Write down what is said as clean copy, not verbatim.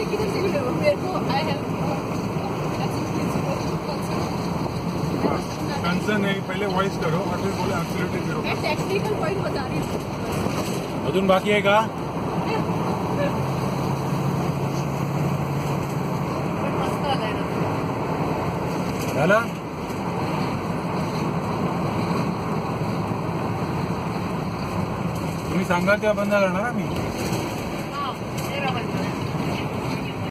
किधर से वीडियो मेरे को आई हैव कंसर्न है, पहले वॉइस करो और फिर बोले एक्सीलरेटर करो। मैं टेक्निकल पॉइंट बता रही हूँ। अजून बाकी आहे का? झालं? तुम्ही सांगा तेव्हा बंद करणार मी.